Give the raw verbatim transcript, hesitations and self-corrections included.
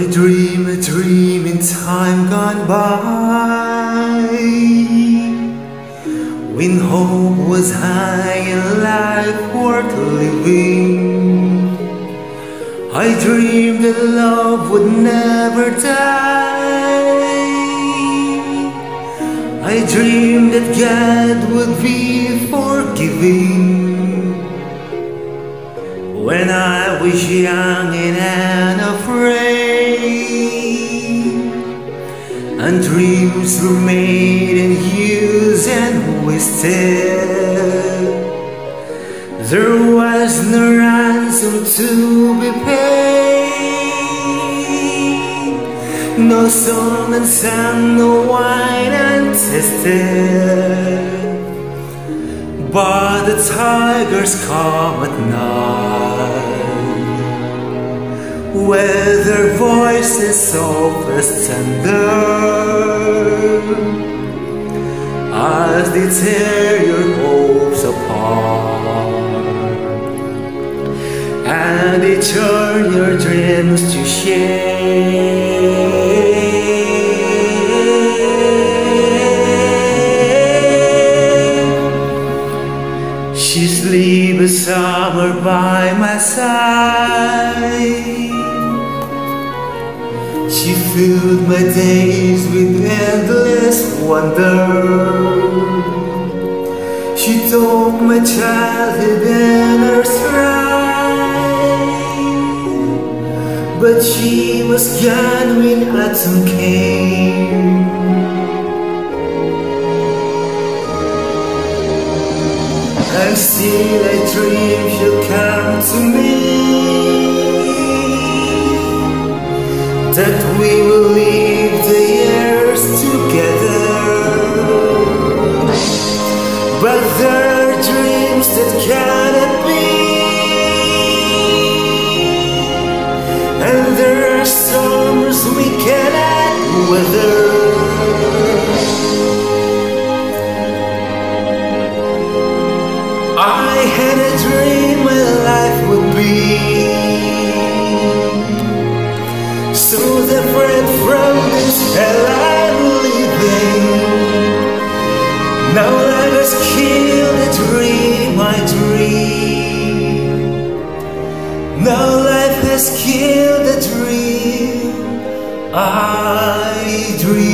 dream a dream in time gone by, when hope was high and life worth living. I dreamed that love would never die. I dreamed that God would be forgiving. When I was young and unafraid, and dreams were made and used and wasted, there was no ransom to be paid, no song and sung, no wine untested. But the tigers come at night, with their voices soft as thunder, as they tear your hopes apart, and they turn your dreams to shame. She sleeps a summer by my side. She filled my days with endless wonder. She took my childhood in her stride, but she was gone when autumn came. And still I dream she'll come to me, that we will live the years together. But there are dreams that cannot be, and there are storms we cannot weather. I had a dream my life would be so different from this hell I'm living. Now life has killed the dream I dream. Now life has killed the dream I dream.